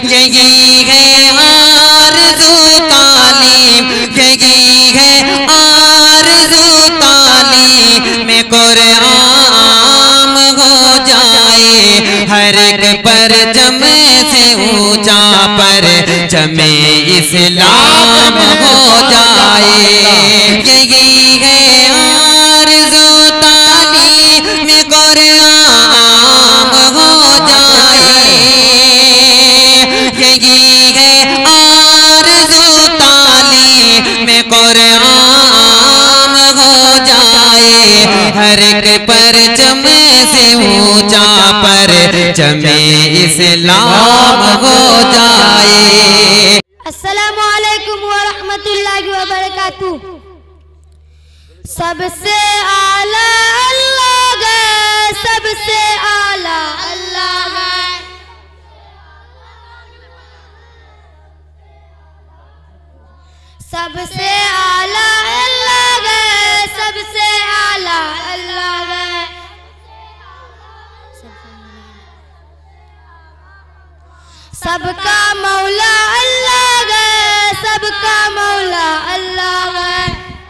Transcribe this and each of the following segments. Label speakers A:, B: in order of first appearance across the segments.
A: यही है आरज़ू तालीम, यही है आरज़ू तालीम में कुरान हो जाए, हर एक परचम से ऊंचा पर चमे इस्लाम हो जाए। यही है आरज़ू तालीम में कुरान हो जाए, यही है आरज़ू तालीम में कुरान हो जाए, हर एक परचम से ऊंचा पर चमे इस्लाम हो जाए।
B: अस्सलामु अलैकुम व रहमतुल्लाहि व बरकातुहू। सबसे आला अल्लाह है, सबसे आला अल्लाह है। सबसे आला अल्लाह है, सबसे आला अल्लाह है। सबका मौला अल्लाह है, सबका मौला अल्लाह है।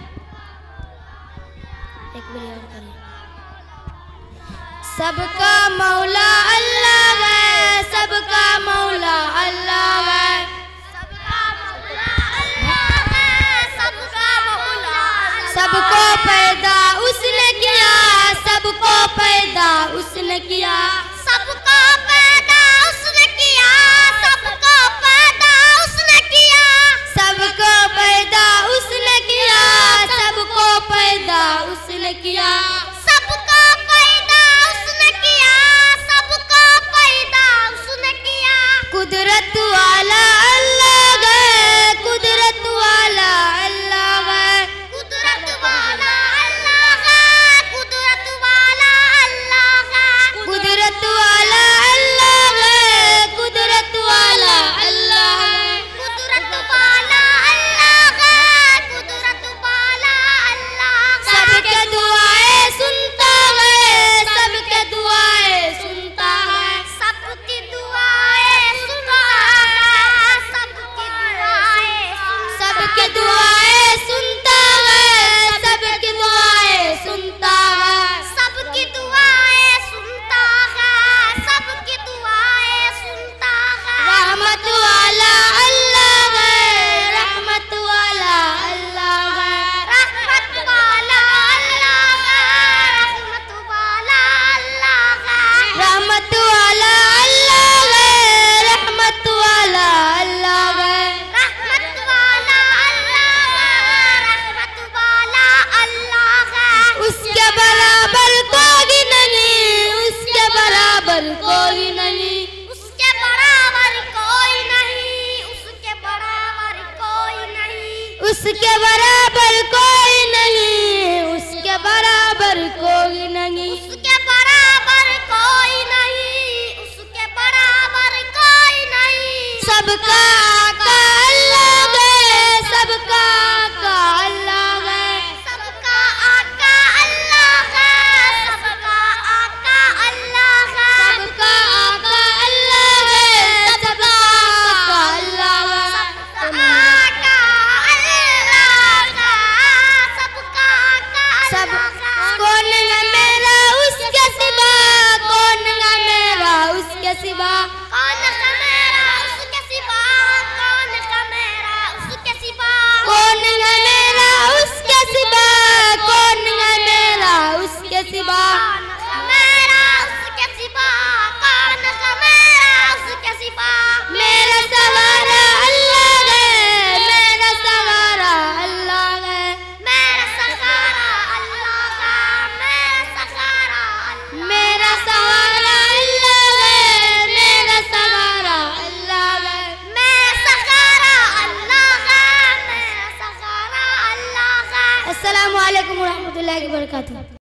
B: सबका मौला अल्लाह है, सबका मौला अल्लाह है। सबको पैदा उसने किया, सबको पैदा उसने किया, सबको पैदा उसने किया, सबको पैदा उसने किया, सबको पैदा उसने किया, सबको पैदा उसने किया, सबको पैदा उसने किया, सबको पैदा उसने किया। कुदरत वाला अल्लाह है, कुदरत वाला अल्लाह है, कुदरत वाला अल्लाह है, कुदरत वाला अल्लाह है, कुदरत वाला अल्लाह है, कुदरत वाला अल्लाह है, कुदरत वाला अल्लाह है, कुदरत वाला अल्लाह है। सबके दुआएं सुनता है, सबके दुआएं सुनता है, सबकी दुआएं सुनता है, सबकी दुआएं, सबकी दुआएं सुनता है, सबकी दुआएं सुनता है, सबकी दुआएं सुनता है, सबकी दुआएं सुनता है। रहमत वाला अल्लाह है, रहमत वाला अल्लाह है, रहमत वाला अल्लाह है, रहमत वाला अल्लाह है, रहमत वाला अल्लाह है, रहमत वाला अल्लाह है, रहमत वाला अल्लाह है, रहमत वाला अल्लाह है। उसके बराबर कोई नहीं, उसके बराबर कोई नहीं, उसके बराबर कोई नहीं, उसके बराबर कोई नहीं, उसके बराबर कोई नहीं, उसके बराबर कोई नहीं, उसके बराबर कोई नहीं, उसके बराबर कोई नहीं। सबका आका अल्लाह है, सबका आका अल्लाह है, सबका आका अल्लाह है, सबका आका अल्लाह है, सबका आका अल्लाह है, सबका आका अल्लाह है, सबका आका अल्लाह है, सबका आका सब कौन है मेरा उसके सिवा, कौन है मेरा उसके सिवा, कौन है मेरा उसके सिवा, कौन है मेरा उसके सिवा, कौन है मेरा उसके सिवा, कौन है मेरा उसके सिवा, मेरा उसके सिवा, कौन है मेरा उसके सिवा। मेरा सहारा अल्लाह है, मेरा सहारा अल्लाह है, मेरा सहारा अल्लाह है, मेरा सहारा अल्लाह, मेरा सहारा अल्लाह है, मेरा सहारा अल्लाह है, मेरा सहारा अल्लाह है, मेरा सहारा अल्लाह है। अस्सलामु अलैकुम व रहमतुल्लाहि व बरकातुहू।